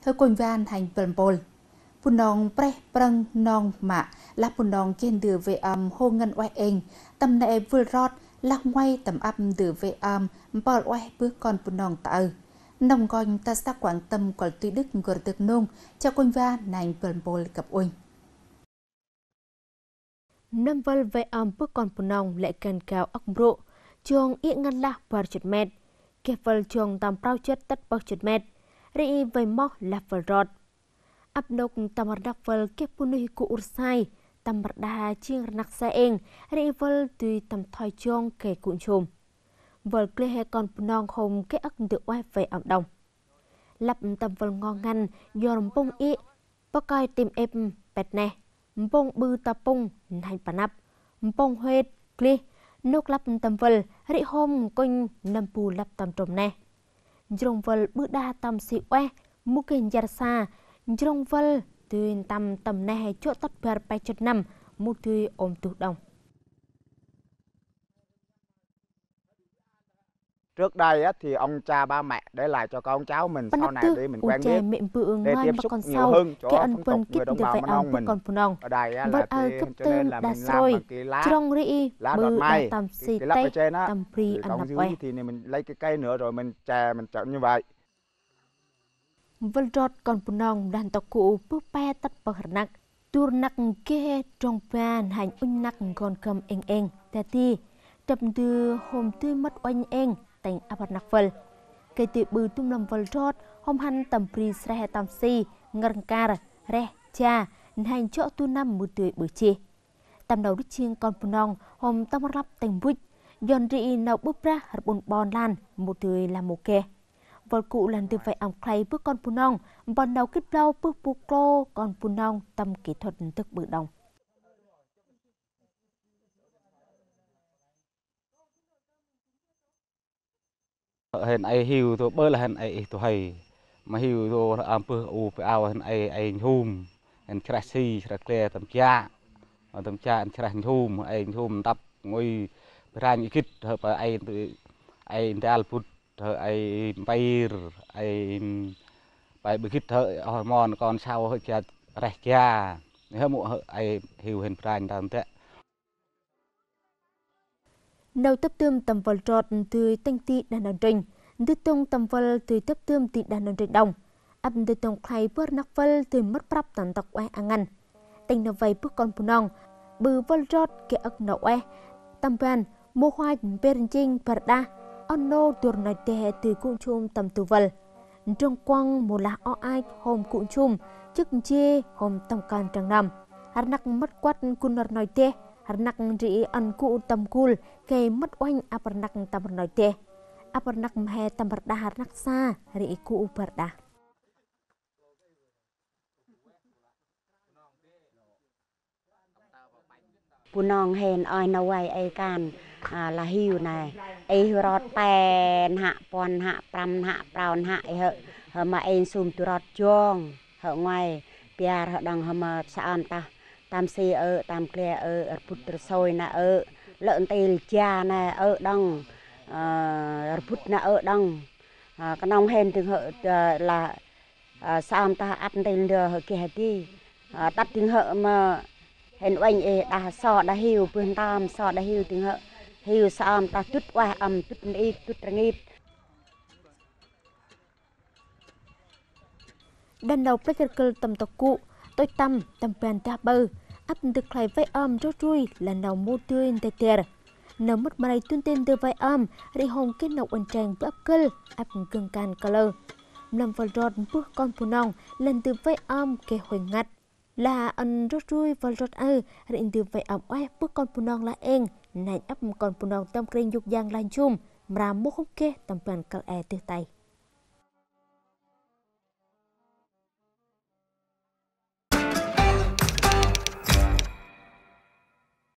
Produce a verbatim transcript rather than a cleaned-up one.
Thôi quỳnh van hành bần bồn. Pù nòng pre prăng nòng mạ là pù nòng trên đường về âm hô ngân oai ên. Tâm nệ vừa rót lạc ngoay tầm âm từ về âm bò oai bước con pù nòng tạo. Nòng gòn ta xác quảng tâm quả tuy đức gồm được nông cho quỳnh van hành bần bồn gặp oanh. Năm vân về âm bước con pù nòng lại cần cao ốc rộ. Trường ý ngân lạc bà chật mẹt. Kẹp vân trường tầm prao chất tất bậc chật mẹt. Rị về mọc là vân rót. Áp nốc tamar đắc vân kẹp pù nuhi cụ ursai. Tamar đà chiêng nạc xa ên. Rị vân tùy tầm thoi trường kề cuộn chùm. Vân kê hề con pù nòng không kê ức được oai về ẩm đồng. Lắp tầm vân ngon ngăn dòm bông ý. Bác coi tìm ếp bẹt nè. Bông bư ta bông hành bà nắp. Bông huyết kli. Nốc lắp tầm vân rị hôm quanh nằm bù lắp tầm trồm nè. Dòng vân bư đa tầm xị oe. Mũ kênh giả xa. Dòng vân tuyên tầm tầm nè chỗ tất bèr bài chất nằm. Mũ tùy ôm tụ đồng. Trước đây á, thì ông cha ba mẹ để lại cho con cháu mình sau này để mình quen biết để tiếp xúc nhiều hơn chỗ phong tục người đồng bào Mân Âu mình. Ở đây á, là thì, cho nên là mình làm bằng cái lá lá đọt mai, cái, cái lắp ở trên á, ở dưới thì mình lấy cái cây nữa rồi mình chè mình chọn như vậy. Vân rót còn pù nòng đàn tộc cụ bước pe tất bờ nặng tur nặng kê trong pan hành unh nặng còn cầm eng eng ta ti đập đưa hôm tươi mất oanh eng thành apat nặc vân cây tiệp bự tum lâm vân rót hôm han tầm pri sre tam si ngân car re cha hành chỗ tu năm mười tuổi bự chi tầm đầu đích chiêng còn pù nòng hôm tâm lắp thành buýt giòn rị nào bước ra hạt bồn bòn lan một tuổi là một kê vợ cụ lần từ phải ẩm khay bước con pù nòng bọn đầu kết lâu bước bù klô con pù nòng tâm kỹ thuật thức bự đồng. Hèn ai hiu tôi bơ là hèn ai tôi hay mà hiu tôi am bơ u phải ao hèn ai ai hum hèn krasi krakle tam cha tam cha hèn kras hum ai hum tập ngồi ra những kít hợp ai ai dal put ai bay ai bay bị kít thợ hormone con sau hơi cha rẻ cha nếu mụ ai hiu hèn pran tam thế. Đầu tập tươm tầm vần trọt từ tinh tị đàn đàn trình, từ tông tầm vần từ tập tươm tị đàn đàn trình đồng, áp từ tông khay bớt nắc vần từ mất prap tận tộc oai ăn ăn, tinh nợ vay bước con pù nòng, bừ vần trọt kẻ ức nợ oai, tầm van mô hoa bền trinh bờ đa, on nô tuột nói tè từ cuộn chum tầm từ vần, trong quăng một lá o ai hôm cuộn chum, chức chê hôm tầm can trăng nằm, hát nắc mất quát cun nói tè. Har nak ri an ku tam kul kay mat oanh apar nak tamar nói tê apar nak mhe tamar da har nak sa ri ku upar da pù nòng hèn oi na quay ai can là hiu này ai rót pen hạ pon hạ pram hạ prawn hạ hợ hợ mà ai sum tu rót chong hợ ngoài piar hợ đằng hợ mà saan ta tam si ở tam kle ở ở put soi na ở lợn tê cha na ở đằng put na ở đằng cái nòng hèn từng hợ là sam ta ăn tê đưa hợ kia đi tắt từng hợ mà hèn oanh e đa so đa hiu pươn tam so đa hiu từng hợ hiu sam ta tút qua âm tút ít tút răng ít. Đàn đầu practical tầm tộc cụ tôi tâm tầm bèn ta bơ áp từ khai vai âm rốt rui là nào mô tươi tê tê nào mất mày tuyên tên từ vai âm đi hồng kết nậu ẩn trang bắp cơ áp cưng can color nằm vào rót bước con pù nòng lần từ vai âm kê hồi ngặt là ẩn rốt rui vào rót ơ rịnh từ vai âm oe bước con pù nòng là eng này áp con pù nòng tâm kênh dục giang lan chum mà mô không kê tầm bèn cờ e từ tay.